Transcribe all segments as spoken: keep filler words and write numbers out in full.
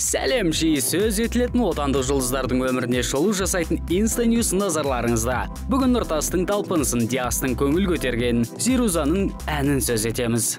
Сәлем, жиі сөз етілетін отандық жұлдыздардың өміріне шолу жасайтын Инстаньюз назарларыңызда. Бүгін Нұртастың талпынысын, Диастың көңіл көтерген, Зирузаның әнін сөз етеміз.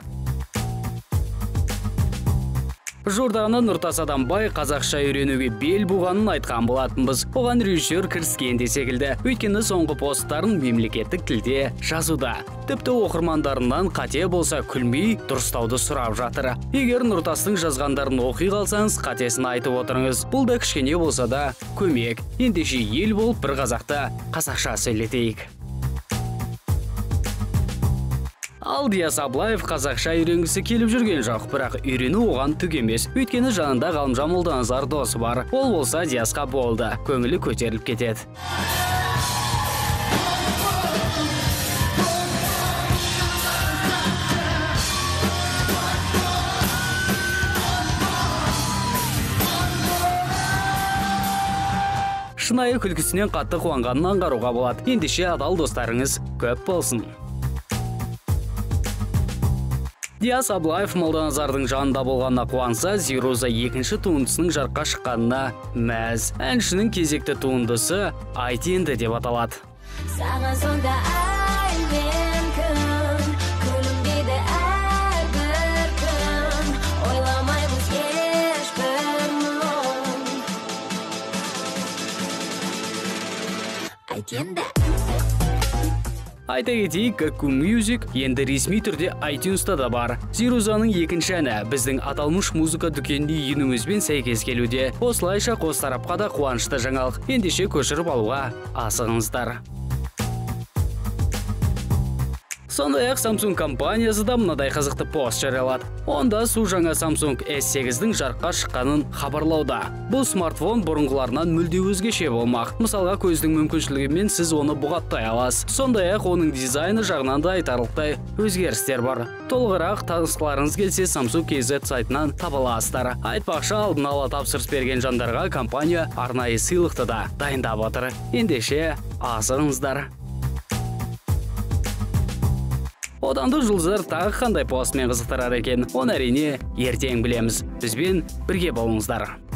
Журдағына Нұртас Адамбай қазақша үйренуге бел буғанын айтқан болатынбыз. Оған режиссер кіріскен де секілді. Өйткені соңғы посттарын мемлекеттік тілде жазуда. Тіпті оқырмандарынан қате болса күлмей дұрыстауды сұрап жатыр. Егер Нұртастың жазғандарын оқи қалсаңыз, қатесін айтып отырыңыз. Бұл да кішкене болса да көмек. Ендеше ел болып бір қазақта қазақша сөйлетейік. Ал Диас Аблаев қазақша үйренгісі келіп жүрген жоқ, бірақ үйрену оған түк емес. Өйткені жанында Ғалымжан Молданазар досы бар. Ол болса Диасқа болды, көңілі көтеріліп кетеді. Шынайы күлкісінен қатты қуанғанын аңғаруға болады. Ендеше адал достарыңыз көп болсын. Диас Аблаев Молданазардың жанында болғанына қуанса, Зируза екінші туындысының жарыққа шыққанына мәз. Әншінің кезекті туындысы «Айт енді» деп аталады. Саған сонда ай мен күн, күлімдейді әрбір күн, ойламаймыз ешбір мұң. Айт енді. Айта кетейік, Ку Music енді ресми түрде iTunes'та да бар. Зирузаның екінші әні біздің аталмыш музыка дүкеніне енуімізбен сәйкес келуде. Осылайша қос тарапқа да қуанышты жаңалық. Ендеше көшіріп алуға асығыңыздар. Сондай-ақ Samsung компаниясы да мынадай қызықты пост жариялады. Онда су жаңа Samsung эс сегіздің жарыққа шыққанын хабарлауда. Бұл смартфон бұрынғыларынан мүлде өзгеше болмақ. Мысалға, көздің мүмкіншілігімен сіз оны бұғаттай аласыз. Сондай-ақ оның дизайны жағынан да айтарлықтай өзгерістер бар. Толығырақ танысқыларыңыз келсе Samsung кз сайтынан таба аласыздар. Айтпақшы, алдын ала тапсырыс берген жандарға компания арнайы сыйлықты да дайындап отыр. Ендеше асығыңыздар. Отандық жұлдыздар тағы қандай постмен қызықтырар екен, оны әрине ертең білеміз. Бізбен бірге болыңыздар.